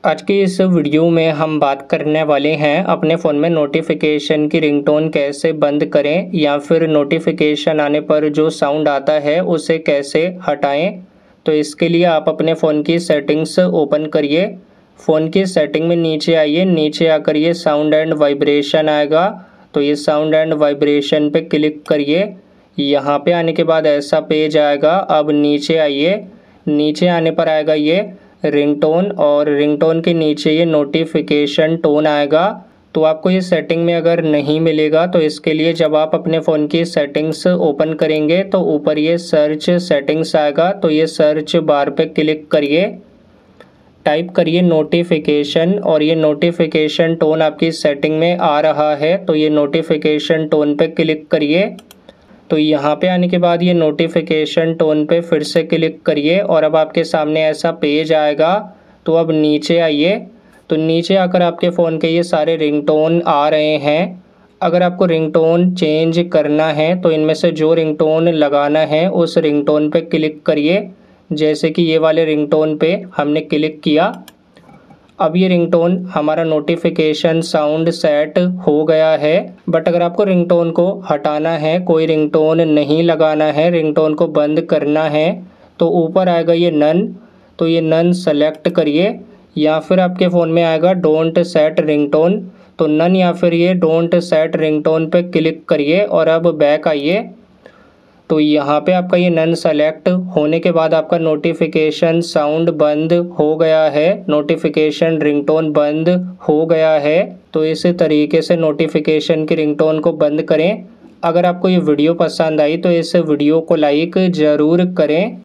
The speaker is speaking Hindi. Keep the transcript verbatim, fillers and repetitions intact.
आज की इस वीडियो में हम बात करने वाले हैं अपने फ़ोन में नोटिफिकेशन की रिंगटोन कैसे बंद करें या फिर नोटिफिकेशन आने पर जो साउंड आता है उसे कैसे हटाएं। तो इसके लिए आप अपने फ़ोन की सेटिंग्स ओपन करिए। फ़ोन की सेटिंग में नीचे आइए, नीचे आकर ये साउंड एंड वाइब्रेशन आएगा, तो ये साउंड एंड वाइब्रेशन पे क्लिक करिए। यहाँ पे आने के बाद ऐसा पेज आएगा। अब नीचे आइए, नीचे आने पर आएगा ये रिंगटोन और रिंगटोन के नीचे ये नोटिफिकेशन टोन आएगा। तो आपको ये सेटिंग में अगर नहीं मिलेगा तो इसके लिए जब आप अपने फ़ोन की सेटिंग्स ओपन करेंगे तो ऊपर ये सर्च सेटिंग्स आएगा, तो ये सर्च बार पे क्लिक करिए, टाइप करिए नोटिफिकेशन और ये नोटिफिकेशन टोन आपकी सेटिंग में आ रहा है, तो ये नोटिफिकेशन टोन पे क्लिक करिए। तो यहाँ पे आने के बाद ये नोटिफिकेशन टोन पे फिर से क्लिक करिए और अब आपके सामने ऐसा पेज आएगा। तो अब नीचे आइए, तो नीचे आकर आपके फ़ोन के ये सारे रिंगटोन आ रहे हैं। अगर आपको रिंगटोन चेंज करना है तो इनमें से जो रिंगटोन लगाना है उस रिंगटोन पे क्लिक करिए। जैसे कि ये वाले रिंगटोन पे हमने क्लिक किया, अब ये रिंगटोन हमारा नोटिफिकेशन साउंड सेट हो गया है। बट अगर आपको रिंगटोन को हटाना है, कोई रिंगटोन नहीं लगाना है, रिंगटोन को बंद करना है, तो ऊपर आएगा ये नन, तो ये नन सेलेक्ट करिए या फिर आपके फ़ोन में आएगा डोंट सेट रिंगटोन, तो नन या फिर ये डोंट सेट रिंगटोन पे क्लिक करिए और अब बैक आइए। तो यहाँ पे आपका ये नन सेलेक्ट होने के बाद आपका नोटिफिकेशन साउंड बंद हो गया है, नोटिफिकेशन रिंगटोन बंद हो गया है। तो इस तरीके से नोटिफिकेशन की रिंगटोन को बंद करें। अगर आपको ये वीडियो पसंद आई तो इस वीडियो को लाइक ज़रूर करें।